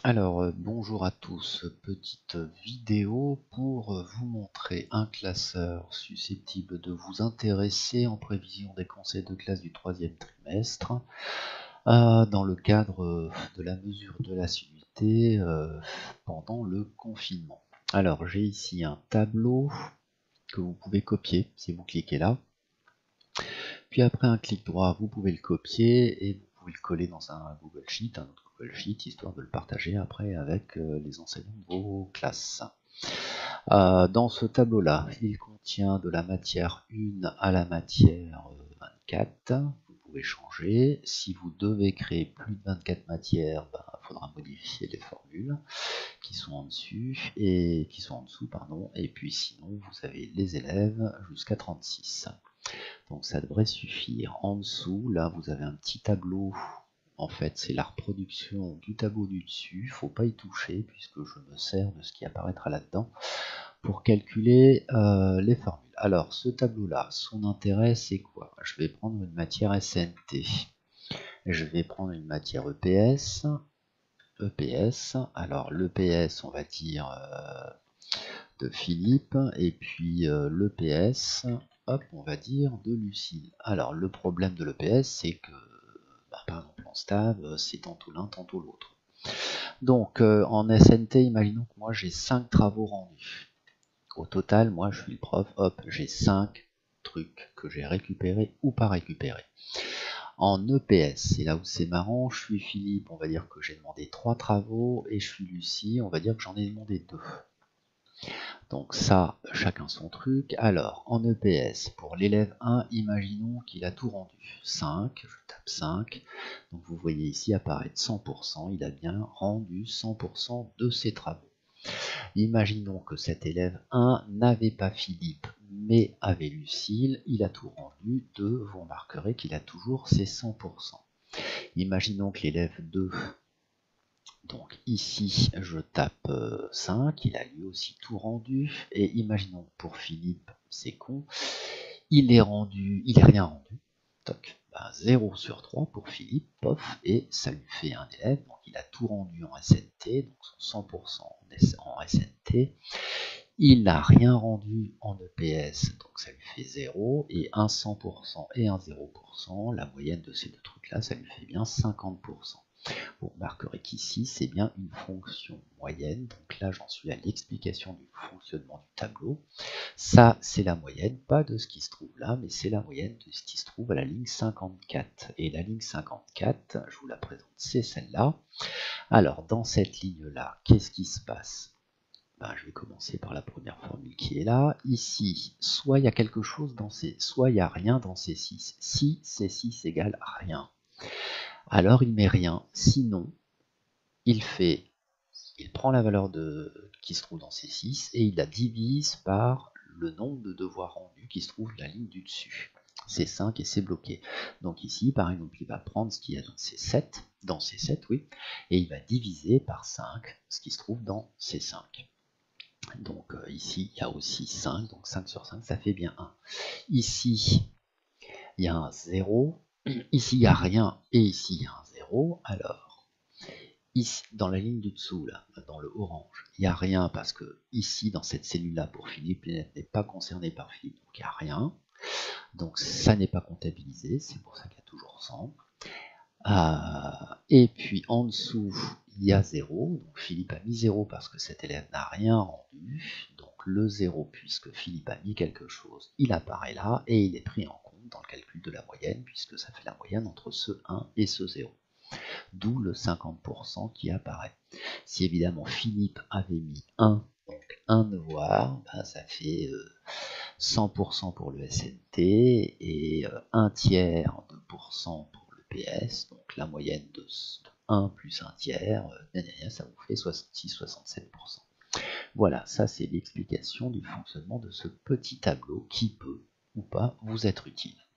Bonjour à tous, petite vidéo pour vous montrer un classeur susceptible de vous intéresser en prévision des conseils de classe du troisième trimestre dans le cadre de la mesure de l'assiduité pendant le confinement. Alors j'ai ici un tableau que vous pouvez copier si vous cliquez là. Puis après un clic droit, vous pouvez le copier et vous pouvez le coller dans un Google Sheet, un autre Google Sheet, histoire de le partager après avec les enseignants de vos classes. Dans ce tableau-là, il contient de la matière 1 à la matière 24. Vous pouvez changer. Si vous devez créer plus de 24 matières, il faudra modifier les formules qui sont en dessus et qui sont en dessous, pardon. Et puis sinon, vous avez les élèves jusqu'à 36. Donc ça devrait suffire. En dessous, là, vous avez un petit tableau. En fait, c'est la reproduction du tableau du dessus. Il ne faut pas y toucher puisque je me sers de ce qui apparaîtra là-dedans pour calculer les formules. Alors, ce tableau-là, son intérêt, c'est quoi? Je vais prendre une matière SNT. Je vais prendre une matière EPS. Alors, l'EPS, on va dire de Philippe, et puis l'EPS, hop, on va dire de Lucille. Alors, le problème de l'EPS, c'est que, par exemple, en STAV, c'est tantôt l'un, tantôt l'autre. Donc, en SNT, imaginons que moi, j'ai 5 travaux rendus. Au total, moi, je suis le prof, hop, j'ai 5 trucs que j'ai récupérés ou pas récupérés. En EPS, c'est là où c'est marrant, je suis Philippe, on va dire que j'ai demandé 3 travaux, et je suis Lucie, on va dire que j'en ai demandé 2. Donc ça, chacun son truc. Alors, en EPS, pour l'élève 1, imaginons qu'il a tout rendu. 5, je tape 5. Donc vous voyez ici apparaître 100%, il a bien rendu 100% de ses travaux. Imaginons que cet élève 1 n'avait pas Philippe, mais avait Lucille, il a tout rendu. 2, vous remarquerez qu'il a toujours ses 100%. Imaginons que l'élève 2... Donc ici, je tape 5, il a lui aussi tout rendu, et imaginons que pour Philippe, c'est con, il est rien rendu, toc, 0 sur 3 pour Philippe, pof, et ça lui fait un élève, donc il a tout rendu en SNT, donc son 100% en SNT, il n'a rien rendu en EPS, donc ça lui fait 0, et un 100% et un 0%, la moyenne de ces deux trucs-là, ça lui fait bien 50%. Vous remarquerez qu'ici, c'est bien une fonction moyenne. Donc là, j'en suis à l'explication du fonctionnement du tableau. Ça, c'est la moyenne, pas de ce qui se trouve là, mais c'est la moyenne de ce qui se trouve à la ligne 54. Et la ligne 54, je vous la présente, c'est celle-là. Alors, dans cette ligne-là, qu'est-ce qui se passe? Je vais commencer par la première formule qui est là. Ici, soit il y a quelque chose dans ces... soit il n'y a rien dans ces 6. Si C6 égale rien, alors il met rien. Sinon, il prend la valeur qui se trouve dans C6 et il la divise par le nombre de devoirs rendus qui se trouve la ligne du dessus. C'est 5 et c'est bloqué. Donc ici, par exemple, il va prendre ce qu'il y a dans C7, oui, et il va diviser par 5 ce qui se trouve dans C5. Donc ici, il y a aussi 5, donc 5 sur 5, ça fait bien 1. Ici, il y a un 0, ici, il n'y a rien, et ici, il y a un 0, alors... Ici, dans la ligne du dessous, là, dans le orange, il n'y a rien parce que ici, dans cette cellule-là, pour Philippe, l'élève n'est pas concerné par Philippe, donc il n'y a rien. Donc ça n'est pas comptabilisé, c'est pour ça qu'il y a toujours 100. Et puis en dessous, il y a 0. Donc Philippe a mis 0 parce que cet élève n'a rien rendu. Donc le 0, puisque Philippe a mis quelque chose, il apparaît là et il est pris en compte dans le calcul de la moyenne, puisque ça fait la moyenne entre ce 1 et ce 0. D'où le 50% qui apparaît. Si évidemment Philippe avait mis 1, donc un devoir, ça fait 100% pour le SNT et 1 tiers de pourcent pour le PS, donc la moyenne de 1 plus 1 tiers, ça vous fait 66-67%. Voilà, ça c'est l'explication du fonctionnement de ce petit tableau qui peut ou pas vous être utile.